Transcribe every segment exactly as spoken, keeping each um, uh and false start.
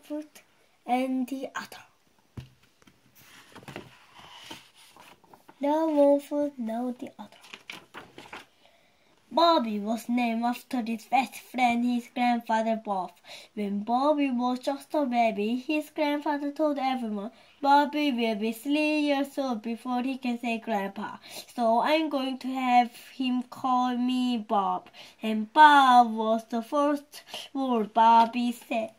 foot and the other. Now one foot, now the other. Bobby was named after his best friend, his grandfather Bob. When Bobby was just a baby, his grandfather told everyone, Bobby will be three years old before he can say Grandpa, so I'm going to have him call me Bob. And Bob was the first word Bobby said.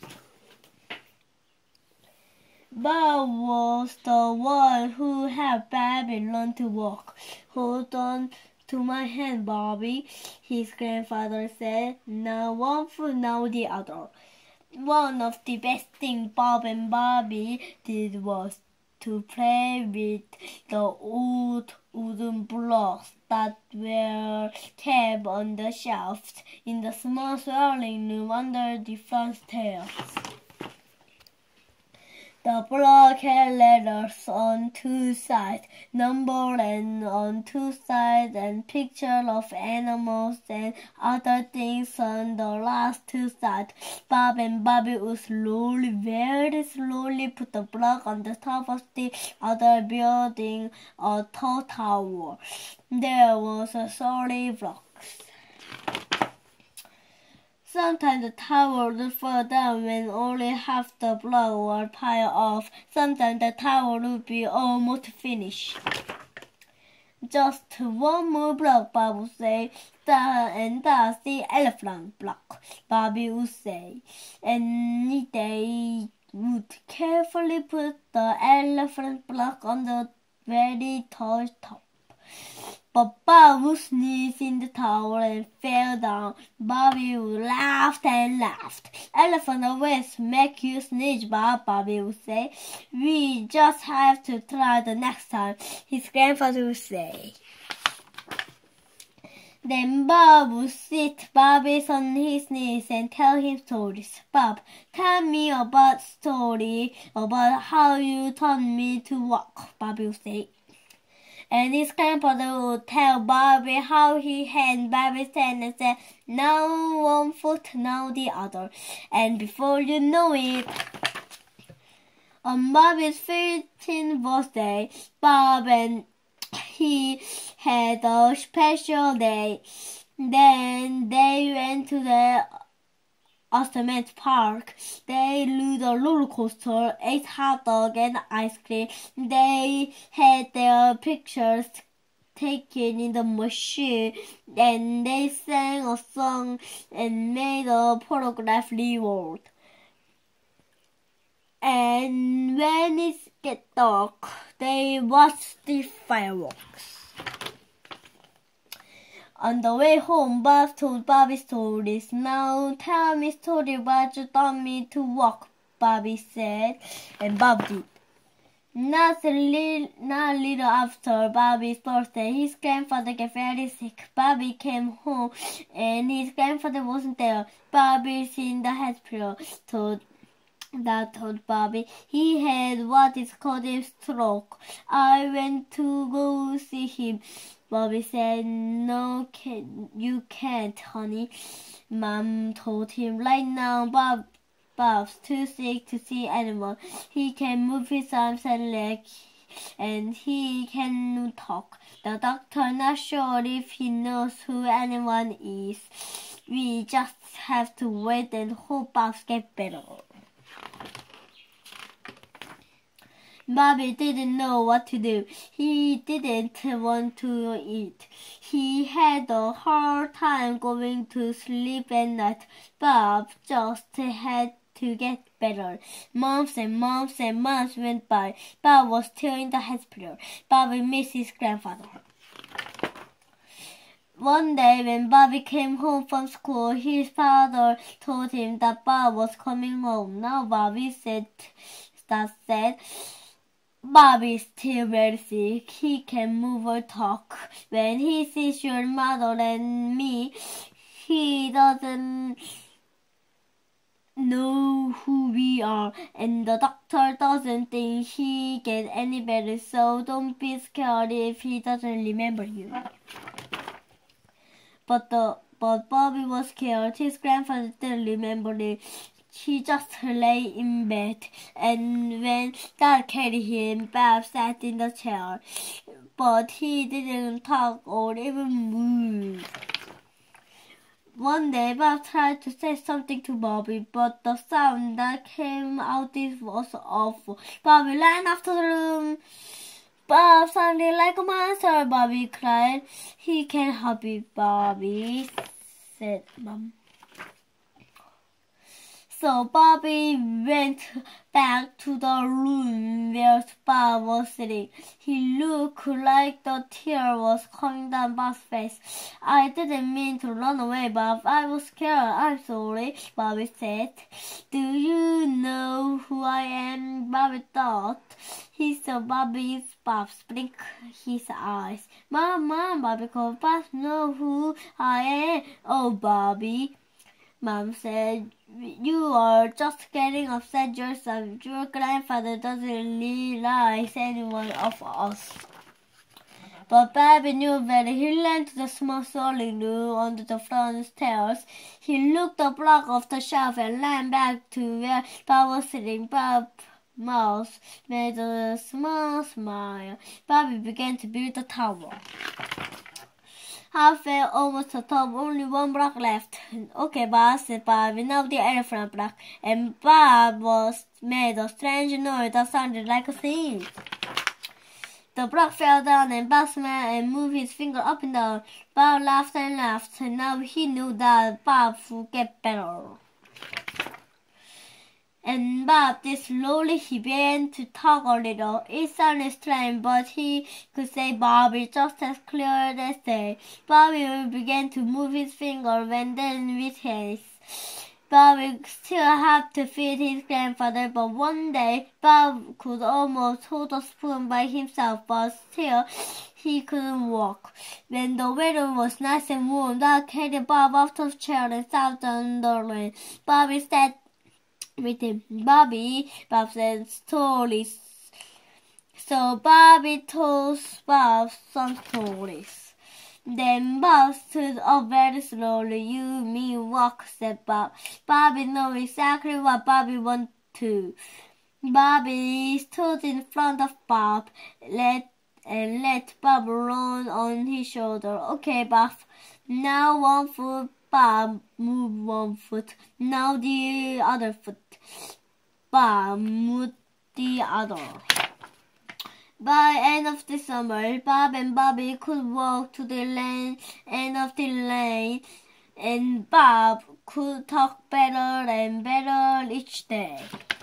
Bob was the one who helped Bobby learn to walk. Hold on to my hand, Bobby, his grandfather said. Now one foot, now the other. One of the best things Bob and Bobby did was to play with the old wooden blocks that were kept on the shelves in the small swirling room under the front stairs. The block had letters on two sides, numbers and on two sides, and pictures of animals and other things on the last two sides. Bob and Bobby would slowly, very slowly put the block on the top of the other building, a tall tower. There was a solid block. Sometimes the tower would fall down when only half the block were piled off. Sometimes the tower would be almost finished. Just one more block, Bob would say. That, and that's the elephant block, Bobby would say. And they would carefully put the elephant block on the very tall top. But Bob would sneeze in the tower and fell down. Bobby would laugh and laugh. Elephant always make you sneeze, Bob, Bobby would say. We just have to try the next time, his grandfather would say. Then Bob would sit Bobby on his knees and tell him stories. Bob, tell me about story about how you taught me to walk, Bobby would say. And his grandfather would tell Bobby how he had Bobby's hand and said, now one foot, now the other. And before you know it, on Bobby's fifteenth birthday, Bob and he had a special day. Then they went to the amusement park. They rode a roller coaster, ate hot dog and ice cream. They had their pictures taken in the machine, and they sang a song and made a photograph reward. And when it gets dark, they watched the fireworks. On the way home, Bob told Bobby stories. Now tell me a story about you taught me to walk, Bobby said, and Bob did. Not a little, not a little after Bobby's birthday, his grandfather got very sick. Bobby came home, and his grandfather wasn't there. Bobby's in the hospital, told That told Bobby. He had what is called a stroke. I went to go see him. Bobby said, no, can, you can't, honey. Mom told him, right now, Bob, Bob's too sick to see anyone. He can move his arms and legs, and he can talk. The doctor not sure if he knows who anyone is. We just have to wait and hope Bob gets better. Bobby didn't know what to do. He didn't want to eat. He had a hard time going to sleep at night. Bob just had to get better. Months and months and months went by. Bob was still in the hospital. Bobby missed his grandfather. One day when Bobby came home from school, his father told him that Bob was coming home. Now Bobby said, that said, Bobby is still very sick. He can move or talk. When he sees your mother and me, he doesn't know who we are, and the doctor doesn't think he gets any better, so don't be scared if he doesn't remember you. But the but Bobby was scared. His grandfather didn't remember it. he just lay in bed, and when Dad carried him, Bob sat in the chair, but he didn't talk or even move. One day, Bob tried to say something to Bobby, but the sound that came out was awful. Bobby ran after the room. Bob sounded like a monster, Bobby cried. He can't help it, Bobby, said Mom. So Bobby went back to the room where Bob was sitting. He looked like the tear was coming down Bob's face. I didn't mean to run away, Bob. I was scared. I'm sorry, Bobby said. Do you know who I am? Bobby thought. He saw Bobby's Bob blink his eyes. Mom, Mom, Bobby called. Bob know who I am. Oh, Bobby. Mom said, you are just getting upset yourself. Your grandfather doesn't realize any one of us. But Bobby knew better. He ran to the small sewing room under the front stairs. He looked the block off the shelf and ran back to where Bob was sitting. Bob's mouth made a small smile. Bobby began to build the tower. Halfway almost to the top, only one block left. Okay, Bob, said Bobby, now the elephant block. And Bob was made a strange noise that sounded like a sneeze. The block fell down and Bob smiled and moved his finger up and down. Bob laughed and laughed, and now he knew that Bob would get better. And Bob did slowly. He began to talk a little. It sounded strange, but he could say Bobby just as clear as day. Bobby began to move his finger and then with his. Bobby still had to feed his grandfather, but one day Bob could almost hold a spoon by himself, but still he couldn't walk. When the weather was nice and warm, Dad carried Bob off the chair and sat on the rain. Bobby sat with him. Bobby, Bob said stories. So Bobby told Bob some stories. Then Bob stood up very slowly. You mean walk, said Bob. Bobby knew exactly what Bobby wanted to. Bobby stood in front of Bob let, and let Bob roll on his shoulder. Okay, Bob. Now one foot. Bob moved one foot. Now the other foot. Bob moved the other. By end of the summer, Bob and Bobby could walk to the lane, end of the lane, and Bob could talk better and better each day.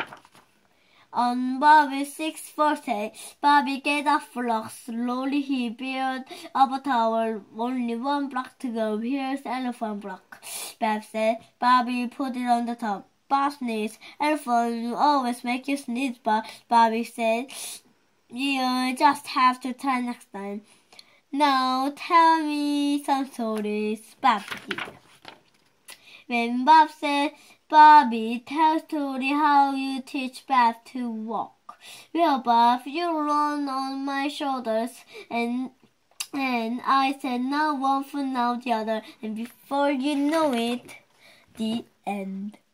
On Bobby's sixth birthday, Bobby get off block. Slowly he built up a tower. Only one block to go. Here's elephant block, Bob said. Bobby put it on the top. Bob sneezed. Elephant always make you sneeze, Bob, Bobby said. You just have to try next time. Now tell me some stories, Bob did. When Bob said, Bobby, tell a story how you teach Bob to walk. Well, Bob, you run on my shoulders, and and I said now one foot, now the other, and before you know it, the end.